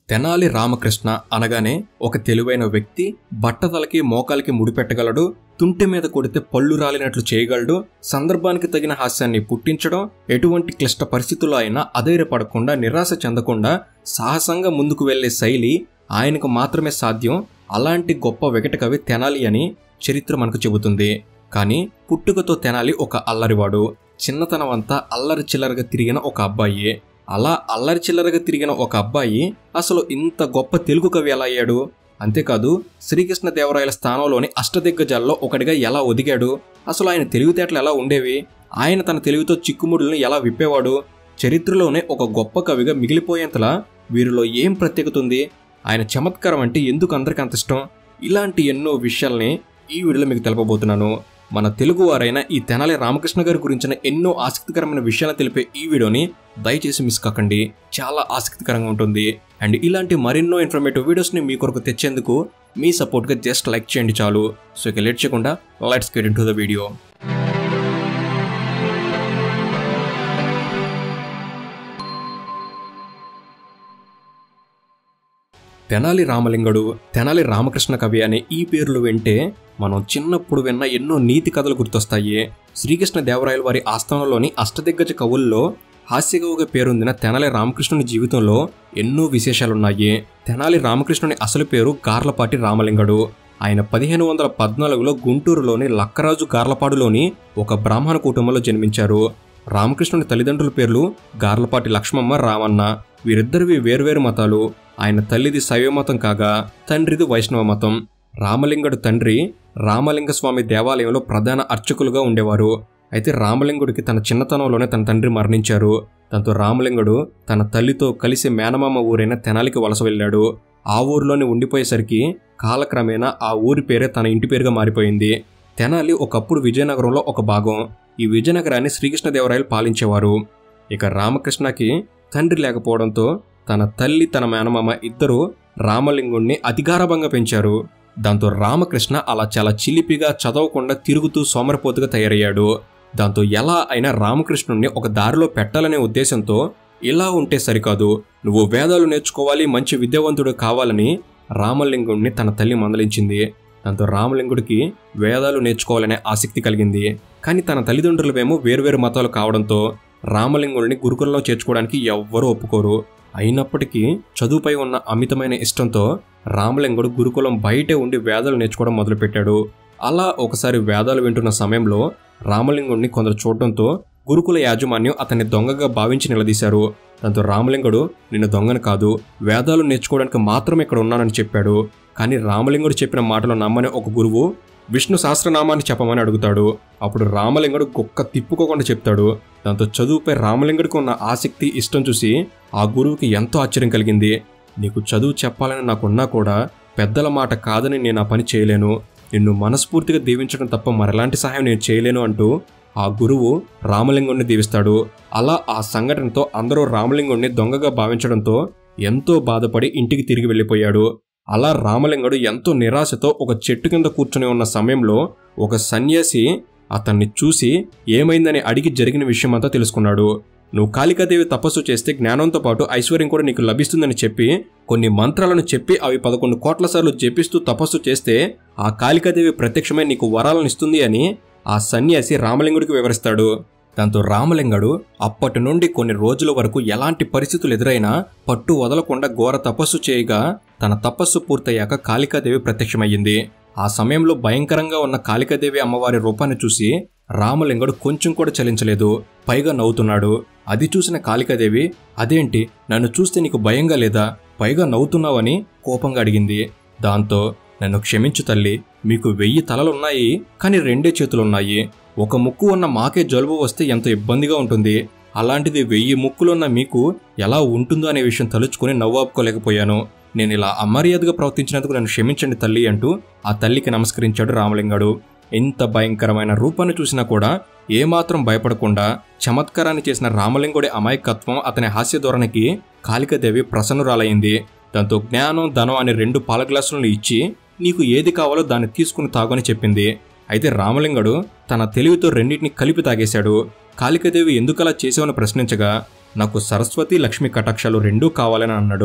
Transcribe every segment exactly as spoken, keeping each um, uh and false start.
తెనాలి రామకృష్ణ అనగానే ఒక తెలివైన వ్యక్తి బట్టతలకి మోకాలకి ముడిపెట్టగలడు, తుంటి మీద కొడితే పళ్ళు రాలినట్లు చేయగలడు, సందర్భానికి తగిన హాస్యాన్ని పుట్టించడం, ఎటువంటి క్లిష్ట పరిస్థితుల్లో అయినా అధైర్యపడకుండా నిరాశ చెందకుండా సాహసంగా ముందుకు వెళ్లే శైలి ఆయనకు మాత్రమే సాధ్యం. అలాంటి గొప్ప వికట కవి తెనాలి అని చరిత్ర మనకు చెబుతుంది. కానీ పుట్టుకతో తెనాలి ఒక అల్లరివాడు. చిన్నతనం అంతా అల్లరి చిల్లరగా తిరిగిన ఒక అబ్బాయి. అలా అల్లరి చిల్లరగా తిరిగిన ఒక అబ్బాయి అసలు ఇంత గొప్ప తెలుగు కవి ఎలా అయ్యాడు? అంతేకాదు శ్రీకృష్ణదేవరాయల స్థానంలోని అష్టదిగ్గజాల్లో ఒకటిగా ఎలా ఒదిగాడు? అసలు ఆయన తెలివితేటలు ఎలా ఉండేవి? ఆయన తన తెలివితో చిక్కుముడులను ఎలా విప్పేవాడు? చరిత్రలోనే ఒక గొప్ప కవిగా మిగిలిపోయేంతలా వీరిలో ఏం ప్రత్యేకత ఉంది? ఆయన చమత్కారం అంటే ఎందుకు అందరికీ అంత ఇష్టం? ఇలాంటి ఎన్నో విషయాల్ని ఈ వీడియోలో మీకు తెలపబోతున్నాను. మన తెలుగు వారైన ఈ తెనాలి రామకృష్ణ గారి గురించిన ఎన్నో ఆసక్తికరమైన విషయాలను తెలిపే ఈ వీడియోని దయచేసి మిస్ కాకండి. చాలా ఆసక్తికరంగా ఉంటుంది. అండ్ ఇలాంటి మరెన్నో ఇన్ఫర్మేటివ్ వీడియోస్ని మీ కొరకు తెచ్చేందుకు మీ సపోర్ట్గా జస్ట్ లైక్ చేయండి చాలు. సో ఇక లేట్ చేయకుండా let's get into the video. Tenali Ramalingadu, Tenali Ramakrishna కవి అనే ఈ పేర్లు వింటే మనం చిన్నప్పుడు విన్న ఎన్నో నీతి కథలు గుర్తొస్తాయి. శ్రీకృష్ణదేవరాయల వారి ఆస్థానంలోని అష్టదిగ్గజ కవుల్లో హాస్యకవుగా పేరొందిన తెనాలి రామకృష్ణుని జీవితంలో ఎన్నో విశేషాలున్నాయి. తెనాలి రామకృష్ణుని అసలు పేరు గార్లపాటి రామలింగడు. ఆయన పదిహేను వందల పద్నాలుగులో గుంటూరులోని లక్కరాజు గార్లపాడులోని ఒక బ్రాహ్మణ కుటుంబంలో జన్మించారు. రామకృష్ణుని తల్లిదండ్రుల పేర్లు గార్లపాటి లక్ష్మమ్మ, రామన్న. వీరిద్దరివి వేర్వేరు మతాలు. ఆయన తల్లిది శైవ మతం కాగా తండ్రిది వైష్ణవ మతం. రామలింగడు తండ్రి రామలింగ స్వామి దేవాలయంలో ప్రధాన అర్చకులుగా ఉండేవారు. అయితే రామలింగుడికి తన చిన్నతనంలోనే తన తండ్రి మరణించారు. దాంతో రామలింగుడు తన తల్లితో కలిసి మేనమామ ఊరైన తెనాలికి వలస వెళ్ళాడు. ఆ ఊరిలోనే ఉండిపోయేసరికి కాలక్రమేణా ఆ ఊరి పేరే తన ఇంటి పేరుగా మారిపోయింది. తెనాలి ఒకప్పుడు విజయనగరంలో ఒక భాగం. ఈ విజయనగరాన్ని శ్రీకృష్ణదేవరాయలు పాలించేవారు. ఇక రామకృష్ణకి తండ్రి లేకపోవడంతో తన తల్లి తన మేనమామ ఇద్దరు రామలింగుణ్ణి అతిగారభంగా పెంచారు. దాంతో రామకృష్ణ అలా చాలా చిలిపిగా చదవకుండా తిరుగుతూ సోమరిపోతుగా తయారయ్యాడు. దాంతో ఎలా అయినా రామకృష్ణుణ్ణి ఒక దారిలో పెట్టాలనే ఉద్దేశంతో ఇలా ఉంటే సరికాదు, నువ్వు వేదాలు నేర్చుకోవాలి, మంచి విద్యావంతుడు కావాలని రామలింగుణ్ణి తన తల్లి మందలించింది. దాంతో రామలింగుడికి వేదాలు నేర్చుకోవాలనే ఆసక్తి కలిగింది. కానీ తన తల్లిదండ్రులవేమో వేర్వేరు మతాలు కావడంతో రామలింగుడిని గురుకులంలో చేర్చుకోవడానికి ఎవ్వరూ ఒప్పుకోరు. అయినప్పటికీ చదువుపై ఉన్న అమితమైన ఇష్టంతో రామలింగుడు గురుకులం బయటే ఉండి వేదాలు నేర్చుకోవడం మొదలుపెట్టాడు. అలా ఒకసారి వేదాలు వింటున్న సమయంలో రామలింగుడిని కొందరు చూడటంతో గురుకుల యాజమాన్యం అతన్ని దొంగగా భావించి నిలదీశారు. దాంతో రామలింగుడు నిన్ను దొంగను కాదు, వేదాలు నేర్చుకోవడానికి మాత్రమే ఇక్కడ ఉన్నానని చెప్పాడు. కానీ రామలింగుడు చెప్పిన మాటలు నమ్మని ఒక గురువు విష్ణు సహస్రనామాన్ని చెప్పమని అడుగుతాడు. అప్పుడు రామలింగుడు గొక్క తిప్పుకోకుండా చెప్తాడు. దాంతో చదువుపై రామలింగుడికి ఉన్న ఆసక్తి, ఇష్టం చూసి ఆ గురువుకి ఎంతో ఆశ్చర్యం కలిగింది. నీకు చదువు చెప్పాలని నాకున్నా కూడా పెద్దల మాట కాదని నేను ఆ పని చేయలేను, నిన్ను మనస్ఫూర్తిగా దీవించడం తప్ప మరెలాంటి సహాయం నేను చేయలేను అంటూ ఆ గురువు రామలింగుడిని దీవిస్తాడు. అలా ఆ సంఘటనతో అందరూ రామలింగుడిని దొంగగా భావించడంతో ఎంతో బాధపడి ఇంటికి తిరిగి వెళ్ళిపోయాడు. అలా రామలింగుడు ఎంతో నిరాశతో ఒక చెట్టు కింద కూర్చుని ఉన్న సమయంలో ఒక సన్యాసి అతన్ని చూసి ఏమైందని అడిగి జరిగిన విషయమంతా తెలుసుకున్నాడు. నువ్వు కాళికాదేవి తపస్సు చేస్తే జ్ఞానంతో పాటు ఐశ్వర్యం కూడా నీకు లభిస్తుందని చెప్పి కొన్ని మంత్రాలను చెప్పి అవి పదకొండు కోట్ల సార్లు జపిస్తూ తపస్సు చేస్తే ఆ కాళికాదేవి ప్రత్యక్షమై నీకు వరాలను ఇస్తుంది అని ఆ సన్యాసి రామలింగుడికి వివరిస్తాడు. దాంతో రామలింగుడు అప్పటి నుండి కొన్ని రోజుల వరకు ఎలాంటి పరిస్థితులు ఎదురైనా పట్టు వదలకుండా ఘోర తపస్సు చేయగా తన తపస్సు పూర్తయ్యాక కాళికాదేవి ప్రత్యక్షమయ్యింది. ఆ సమయంలో భయంకరంగా ఉన్న కాళికాదేవి అమ్మవారి రూపాన్ని చూసి రామలింగుడు కొంచెం కూడా చలించలేదు, పైగా నవ్వుతున్నాడు. అది చూసిన కాళికాదేవి, అదేంటి, నన్ను చూస్తే నీకు భయంగా లేదా, పైగా నవ్వుతున్నావని కోపంగా అడిగింది. దాంతో నన్ను క్షమించు తల్లి, మీకు వెయ్యి తలలున్నాయి కానీ రెండే చేతులున్నాయి. ఒక ముక్కు ఉన్న మాకే జలుబు వస్తే ఎంత ఇబ్బందిగా ఉంటుంది, అలాంటిది వెయ్యి ముక్కులున్న మీకు ఎలా ఉంటుందో అనే విషయం తలుచుకుని నవ్వాపుకోలేకపోయాను. నేను ఇలా అమర్యాదగా ప్రవర్తించినందుకు నన్ను క్షమించండి తల్లి అంటూ ఆ తల్లికి నమస్కరించాడు రామలింగుడు. ఎంత భయంకరమైన రూపాన్ని చూసినా కూడా ఏమాత్రం భయపడకుండా చమత్కారాన్ని చేసిన రామలింగుడి అమాయకత్వం, అతని హాస్య ధోరణికి కాళికాదేవి ప్రసన్నురాలైంది. దాంతో జ్ఞానం, ధనం అనే రెండు పాల గ్లాసులను ఇచ్చి నీకు ఏది కావాలో దాన్ని తీసుకుని తాగని చెప్పింది. అయితే రామలింగుడు తన తెలివితో రెండింటిని కలిపి తాగేశాడు. కాళికాదేవి ఎందుకలా చేసావని ప్రశ్నించగా నాకు సరస్వతి, లక్ష్మి కటాక్షాలు రెండూ కావాలని అన్నాడు.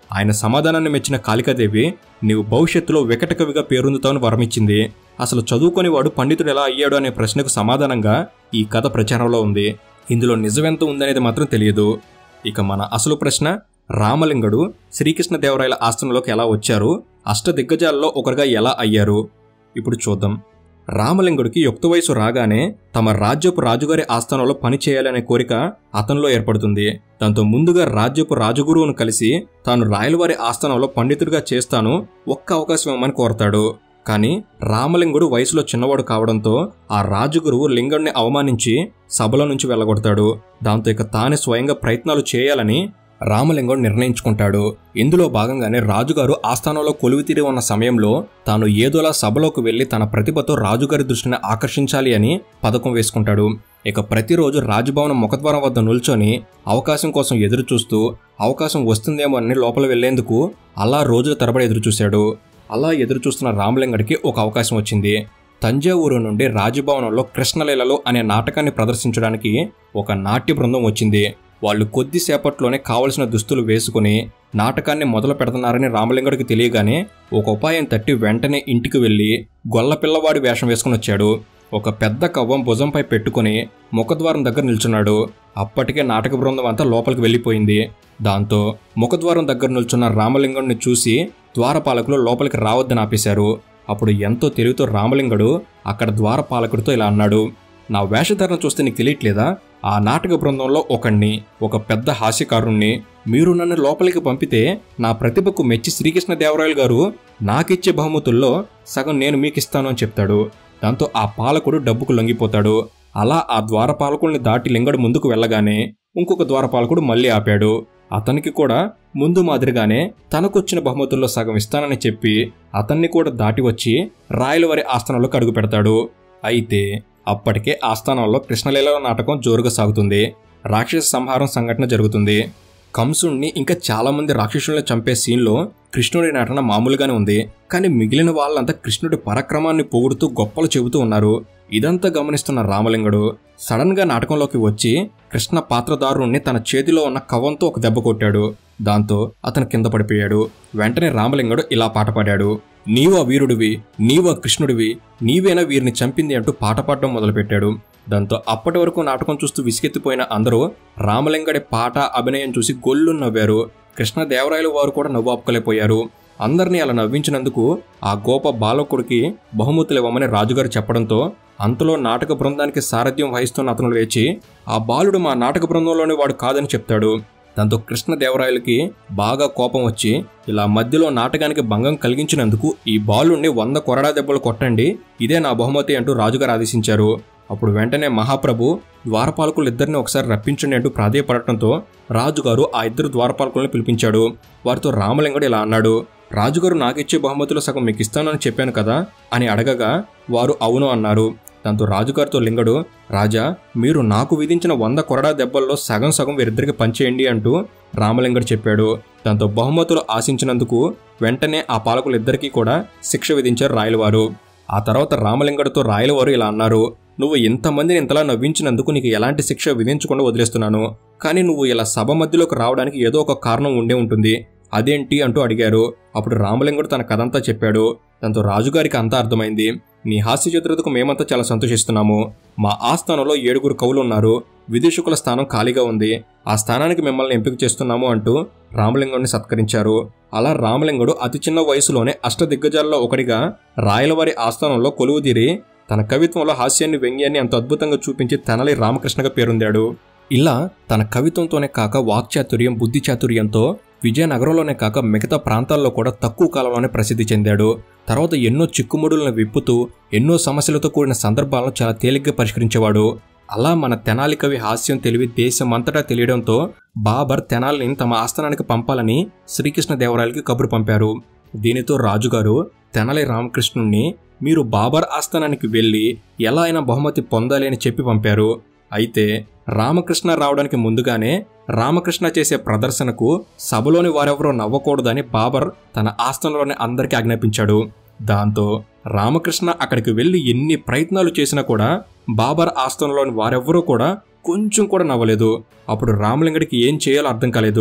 ఆయన సమాధానాన్ని మెచ్చిన కాళికాదేవి నీవు భవిష్యత్తులో వికట కవిగా పేరొందుతావని వరమిచ్చింది. అసలు చదువుకొని వాడు పండితుడు ఎలా అయ్యాడు అనే ప్రశ్నకు సమాధానంగా ఈ కథ ప్రచారంలో ఉంది. ఇందులో నిజమెంత ఉందనేది మాత్రం తెలియదు. ఇక మన అసలు ప్రశ్న, రామలింగడు శ్రీకృష్ణదేవరాయల ఆస్థానంలోకి ఎలా వచ్చారు, అష్టదిగ్గజాలలో ఒకరుగా ఎలా అయ్యారు? ఇప్పుడు చూద్దాం. రామలింగుడికి యుక్త వయసు రాగానే తమ రాజ్యపు రాజుగారి ఆస్థానంలో పని చేయాలనే కోరిక అతనిలో ఏర్పడుతుంది. దాంతో ముందుగా రాజ్యపు రాజగురువును కలిసి తాను రాయలవారి ఆస్థానంలో పండితుడిగా చేస్తాను, ఒక్క అవకాశం ఇవ్వమని కోరతాడు. కానీ రామలింగుడు వయసులో చిన్నవాడు కావడంతో ఆ రాజగురువు లింగుడిని అవమానించి సభలో నుంచి వెళ్ళగొడతాడు. దాంతో ఇక తానే స్వయంగా ప్రయత్నాలు చేయాలని రామలింగుడు నిర్ణయించుకుంటాడు. ఇందులో భాగంగానే రాజుగారు ఆస్థానంలో కొలువుతీరి ఉన్న సమయంలో తాను ఏదోలా సభలోకి వెళ్లి తన ప్రతిభతో రాజుగారి దృష్టిని ఆకర్షించాలి అని పథకం వేసుకుంటాడు. ఇక ప్రతిరోజు రాజభవనం ముఖద్వారం వద్ద నిల్చొని అవకాశం కోసం ఎదురు చూస్తూ అవకాశం వస్తుందేమో అని లోపల వెళ్లేందుకు అలా రోజుల తరబడి ఎదురు చూశాడు. అలా ఎదురు చూస్తున్న రామలింగుడికి ఒక అవకాశం వచ్చింది. తంజావూరు నుండి రాజభవనంలో కృష్ణలీలలు అనే నాటకాన్ని ప్రదర్శించడానికి ఒక నాట్య బృందం వచ్చింది. వాళ్ళు కొద్దిసేపట్లోనే కావలసిన దుస్తులు వేసుకుని నాటకాన్ని మొదలు పెడుతున్నారని రామలింగుడికి తెలియగానే ఒక ఉపాయం తట్టి వెంటనే ఇంటికి వెళ్లి గొల్ల పిల్లవాడి వేషం వేసుకుని వచ్చాడు. ఒక పెద్ద కవ్వం భుజంపై పెట్టుకుని ముఖద్వారం దగ్గర నిల్చున్నాడు. అప్పటికే నాటక బృందం అంతా లోపలికి వెళ్లిపోయింది. దాంతో ముఖద్వారం దగ్గర నిల్చున్న రామలింగుడిని చూసి ద్వారపాలకులు లోపలికి రావద్దని ఆపేశారు. అప్పుడు ఎంతో తెలివితో రామలింగుడు అక్కడ ద్వారపాలకుడితో ఇలా అన్నాడు, నా వేషధారణ చూస్తే నీకు తెలియట్లేదా? ఆ నాటక బృందంలో ఒకణ్ణి, ఒక పెద్ద హాస్యకారుణ్ణి. మీరు నన్ను లోపలికి పంపితే నా ప్రతిభకు మెచ్చి శ్రీకృష్ణదేవరాయలు గారు నాకిచ్చే బహుమతుల్లో సగం నేను మీకిస్తాను అని చెప్తాడు. దాంతో ఆ పాలకుడు డబ్బుకు లొంగిపోతాడు. అలా ఆ ద్వారపాలకుడిని దాటి లింగడు ముందుకు వెళ్ళగానే ఇంకొక ద్వారపాలకుడు మళ్ళీ ఆపాడు. అతనికి కూడా ముందు మాదిరిగానే తనకొచ్చిన బహుమతుల్లో సగం ఇస్తానని చెప్పి అతన్ని కూడా దాటి వచ్చి రాయలవారి ఆస్థానంలోకి అడుగు పెడతాడు. అయితే అప్పటికే ఆస్థానంలో కృష్ణలీల నాటకం జోరుగా సాగుతుంది. రాక్షస సంహారం సంఘటన జరుగుతుంది. కంసుణ్ణి ఇంకా చాలా మంది రాక్షసుల్ని చంపే సీన్లో కృష్ణుడి నటన మామూలుగానే ఉంది. కానీ మిగిలిన వాళ్ళంతా కృష్ణుడి పరాక్రమాన్ని పొగుడుతూ గొప్పలు చెబుతూ ఉన్నారు. ఇదంతా గమనిస్తున్న రామలింగుడు సడన్ గా నాటకంలోకి వచ్చి కృష్ణ పాత్రదారుణ్ణి తన చేతిలో ఉన్న కవ్వంతో ఒక దెబ్బ కొట్టాడు. దాంతో అతను కింద పడిపోయాడు. వెంటనే రామలింగుడు ఇలా పాట పాడాడు, నీవా వీరుడివి, నీవా కృష్ణుడివి, నీవేనా వీరిని చంపింది అంటూ పాట పాడడం మొదలుపెట్టాడు. దాంతో అప్పటి వరకు నాటకం చూస్తూ విసిగెత్తిపోయిన అందరూ రామలింగుడి పాట అభినయం చూసి గొల్లు నవ్వారు. కృష్ణదేవరాయలు వారు కూడా నవ్వు ఆపుకోలేకపోయారు. అందరినీ అలా నవ్వించినందుకు ఆ గోప బాలకుడికి బహుమతులు ఇవ్వమని రాజుగారు చెప్పడంతో అంతలో నాటక బృందానికి సారథ్యం వహిస్తున్న అతను లేచి ఆ బాలుడు మా నాటక బృందంలోని వాడు కాదని చెప్తాడు. దాంతో కృష్ణదేవరాయలకి బాగా కోపం వచ్చి ఇలా మధ్యలో నాటకానికి భంగం కలిగించినందుకు ఈ బాలుడిని వంద కొరడా దెబ్బలు కొట్టండి, ఇదే నా బహుమతి అంటూ రాజుగారు ఆదేశించారు. అప్పుడు వెంటనే మహాప్రభు ద్వారపాలకులు ఇద్దరిని ఒకసారి రప్పించండి అంటూ ప్రాధేయపడటంతో రాజుగారు ఆ ఇద్దరు ద్వారపాలకులను పిలిపించాడు. వారితో రామలింగుడు ఇలా అన్నాడు, రాజుగారు నాకిచ్చే బహుమతులు సగం మీకు ఇస్తానని చెప్పాను కదా అని అడగగా వారు అవును అన్నారు. దాంతో రాజుగారితో లింగడు, రాజా మీరు నాకు విధించిన వంద కొరడా దెబ్బల్లో సగం సగం వీరిద్దరికి పంచేయండి అంటూ రామలింగుడు చెప్పాడు. దాంతో బహుమతులు ఆశించినందుకు వెంటనే ఆ పాలకులిద్దరికీ కూడా శిక్ష విధించారు రాయలవారు. ఆ తర్వాత రామలింగుడితో రాయలవారు ఇలా అన్నారు, నువ్వు ఇంతమందిని ఇంతలా నవ్వించినందుకు నీకు ఎలాంటి శిక్ష విధించకుండా వదిలేస్తున్నాను. కానీ నువ్వు ఇలా సభ మధ్యలోకి రావడానికి ఏదో ఒక కారణం ఉండే ఉంటుంది, అదేంటి అంటూ అడిగారు. అప్పుడు రామలింగుడు తన కథంతా చెప్పాడు. దాంతో రాజుగారికి అంతా అర్థమైంది. నీ హాస్య చతురతకు మేమంతా చాలా సంతోషిస్తున్నాము. మా ఆస్థానంలో ఏడుగురు కవులు ఉన్నారు. విదేశకుల స్థానం ఖాళీగా ఉంది. ఆ స్థానానికి మిమ్మల్ని ఎంపిక చేస్తున్నాము అంటూ రామలింగుడిని సత్కరించారు. అలా రామలింగుడు అతి చిన్న వయసులోనే అష్టదిగ్గజాల్లో ఒకటిగా రాయలవారి ఆస్థానంలో కొలువుదీరి తన కవిత్వంలో హాస్యాన్ని వ్యంగ్యాన్ని అంత అద్భుతంగా చూపించి తెనాలి రామకృష్ణగా పేరొందాడు. ఇలా తన కవిత్వంతోనే కాక వాక్చాతుర్యం బుద్ధి చాతుర్యంతో విజయనగరంలోనే కాక మిగతా ప్రాంతాల్లో కూడా తక్కువ కాలంలోనే ప్రసిద్ధి చెందాడు. తర్వాత ఎన్నో చిక్కుముడులను విప్పుతూ ఎన్నో సమస్యలతో కూడిన సందర్భాలను చాలా తేలిగ్గా పరిష్కరించేవాడు. అలా మన తెనాలి కవి హాస్యం తెలివి దేశమంతటా తెలియడంతో బాబర్ తెనాలిని తమ ఆస్థానానికి పంపాలని శ్రీకృష్ణదేవరాయలకి కబురు పంపారు. దీనితో రాజుగారు తెనాలి రామకృష్ణుణ్ణి మీరు బాబర్ ఆస్థానానికి వెళ్లి ఎలా అయినా బహుమతి పొందాలి అని చెప్పి పంపారు. అయితే రామకృష్ణ రావడానికి ముందుగానే రామకృష్ణ చేసే ప్రదర్శనకు సభలోని వారెవరో నవ్వకూడదని బాబర్ తన ఆస్థానంలోని అందరికీ ఆజ్ఞాపించాడు. దాంతో రామకృష్ణ అక్కడికి వెళ్లి ఎన్ని ప్రయత్నాలు చేసినా కూడా బాబర్ ఆస్థానంలోని వారెవ్వరూ కూడా కొంచెం కూడా నవ్వలేదు. అప్పుడు రామలింగుడికి ఏం చేయాలో అర్థం కాలేదు.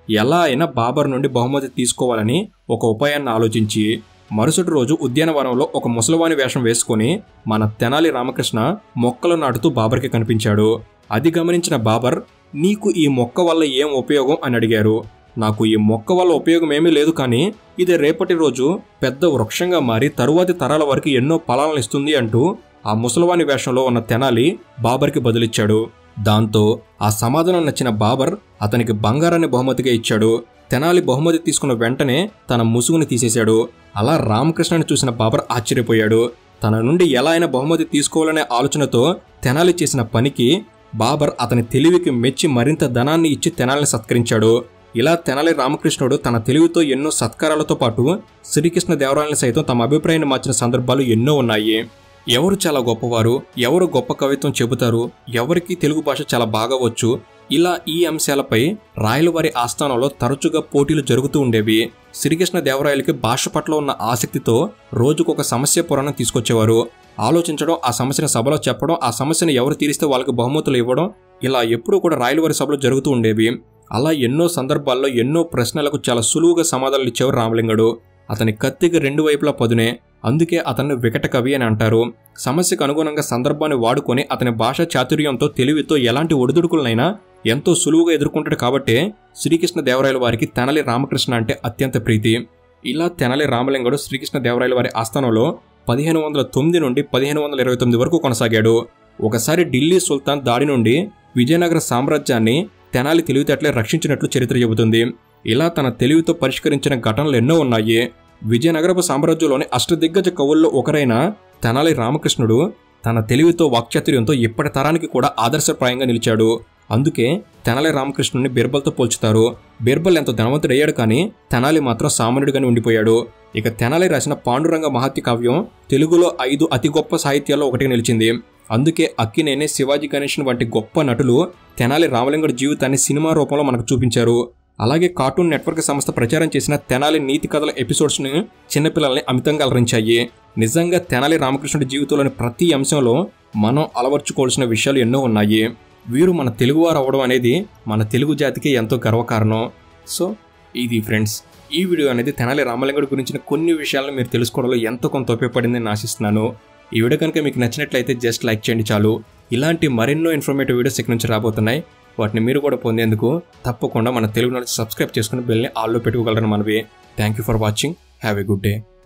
ఎలా అయినా బాబర్ నుండి బహుమతి తీసుకోవాలని ఒక ఉపాయాన్ని ఆలోచించి మరుసటి రోజు ఉద్యానవనంలో ఒక ముసలివాని వేషం వేసుకుని మన తెనాలి రామకృష్ణ మొక్కలు నాటుతూ బాబర్కి కనిపించాడు. అది గమనించిన బాబర్, నీకు ఈ మొక్క వల్ల ఏం ఉపయోగం అని అడిగారు. నాకు ఈ మొక్క వల్ల ఉపయోగం ఏమీ లేదు, కానీ ఇది రేపటి రోజు పెద్ద వృక్షంగా మారి తరువాతి తరాల వరకు ఎన్నో ఫలాలను ఇస్తుంది అంటూ ఆ ముసలివాని వేషంలో ఉన్న తెనాలి బాబర్కి బదులిచ్చాడు. దాంతో ఆ సమాధానం నచ్చిన బాబర్ అతనికి బంగారాన్ని బహుమతిగా ఇచ్చాడు. తెనాలి బహుమతి తీసుకున్న వెంటనే తన ముసుగుని తీసేశాడు. అలా రామకృష్ణని చూసిన బాబర్ ఆశ్చర్యపోయాడు. తన నుండి ఎలా అయినా బహుమతి తీసుకోవాలనే ఆలోచనతో తెనాలి చేసిన పనికి బాబర్ అతని తెలివికి మెచ్చి మరింత ధనాన్ని ఇచ్చి తెనాలిని సత్కరించాడు. ఇలా తెనాలి రామకృష్ణుడు తన తెలివితో ఎన్నో సత్కారాలతో పాటు శ్రీకృష్ణ దేవరాయల్ని సైతం తమ అభిప్రాయాన్ని మార్చిన సందర్భాలు ఎన్నో ఉన్నాయి. ఎవరు చాలా గొప్పవారు, ఎవరు గొప్ప కవిత్వం చెబుతారు, ఎవరికి తెలుగు భాష చాలా బాగా వచ్చు, ఇలా ఈ అంశాలపై రాయలవారి ఆస్థానంలో తరచుగా పోటీలు జరుగుతూ ఉండేవి. శ్రీకృష్ణ దేవరాయలకి భాష పట్ల ఉన్న ఆసక్తితో రోజుకొక సమస్య పురాణం తీసుకొచ్చేవారు. ఆలోచించడం, ఆ సమస్యను సభలో చెప్పడం, ఆ సమస్యను ఎవరు తీరిస్తే వాళ్ళకి బహుమతులు ఇవ్వడం, ఇలా ఎప్పుడూ కూడా రాయలవారి సభలో జరుగుతూ ఉండేవి. అలా ఎన్నో సందర్భాల్లో ఎన్నో ప్రశ్నలకు చాలా సులువుగా సమాధానాలు ఇచ్చేవారు రామలింగడు. అతని కత్తికి రెండు వైపులా పదునే, అందుకే అతన్ని వికట కవి అని అంటారు. సమస్యకు అనుగుణంగా సందర్భాన్ని వాడుకొని అతని భాషా చాతుర్యంతో తెలివితో ఎలాంటి ఒడిదుడుకులనైనా ఎంతో సులువుగా ఎదుర్కొంటాడు. కాబట్టే శ్రీకృష్ణ దేవరాయల వారికి తెనాలి రామకృష్ణ అంటే అత్యంత ప్రీతి. ఇలా తెనాలి రామలింగడు శ్రీకృష్ణ దేవరాయల వారి ఆస్థానంలో పదిహేను వందల తొమ్మిది నుండి పదిహేను వందల ఇరవై తొమ్మిది వరకు కొనసాగాడు. ఒకసారి ఢిల్లీ సుల్తాన్ దాడి నుండి విజయనగర సామ్రాజ్యాన్ని తెనాలి తెలివితేటలే రక్షించినట్లు చరిత్ర చెబుతుంది. ఇలా తన తెలివితో పరిష్కరించిన ఘటనలు ఎన్నో ఉన్నాయి. విజయనగరపు సామ్రాజ్యంలోని అష్టదిగ్గజ కవుల్లో ఒకరైన తెనాలి రామకృష్ణుడు తన తెలివితో వాక్చాతుర్యంతో ఇప్పటి తరానికి కూడా ఆదర్శప్రాయంగా నిలిచాడు. అందుకే తెనాలి రామకృష్ణుని బీర్బల్తో పోల్చుతారు. బీర్బల్ ఎంతో ధనవంతుడయ్యాడు, కానీ తెనాలి మాత్రం సామాన్యుడిగానే ఉండిపోయాడు. ఇక తెనాలి రాసిన పాండురంగ మహత్య కావ్యం తెలుగులో ఐదు అతి గొప్ప సాహిత్యాల్లో ఒకటిగా నిలిచింది. అందుకే అక్కినేని, శివాజీ గణేశన్ వంటి గొప్ప నటులు తెనాలి రామలింగడి జీవితాన్ని సినిమా రూపంలో మనకు చూపించారు. అలాగే కార్టూన్ నెట్వర్క్ సంస్థ ప్రచారం చేసిన తెనాలి నీతి కథల ఎపిసోడ్స్ని చిన్నపిల్లల్ని అమితంగా అలరించాయి. నిజంగా తెనాలి రామకృష్ణుడి జీవితంలోని ప్రతి అంశంలో మనం అలవర్చుకోవాల్సిన విషయాలు ఎన్నో ఉన్నాయి. వీరు మన తెలుగువారు అవ్వడం అనేది మన తెలుగు జాతికి ఎంతో గర్వకారణం. సో ఇది ఫ్రెండ్స్, ఈ వీడియో అనేది తెనాలి రామలింగడి గురించిన కొన్ని విషయాలను మీరు తెలుసుకోవడంలో ఎంతో కొంత ఉపయోగపడిందని ఆశిస్తున్నాను. ఈ వీడియో కనుక మీకు నచ్చినట్లయితే జస్ట్ లైక్ చేయండి చాలు. ఇలాంటి మరెన్నో ఇన్ఫర్మేటివ్ వీడియోస్ ఇక్కడ నుంచి రాబోతున్నాయి. వాటిని మీరు కూడా పొందేందుకు తప్పకుండా మన తెలుగు నుంచి సబ్స్క్రైబ్ చేసుకుని బెల్ని ఆల్లో పెట్టుకోగలరని మనవి. Thank you for watching. Have a good day.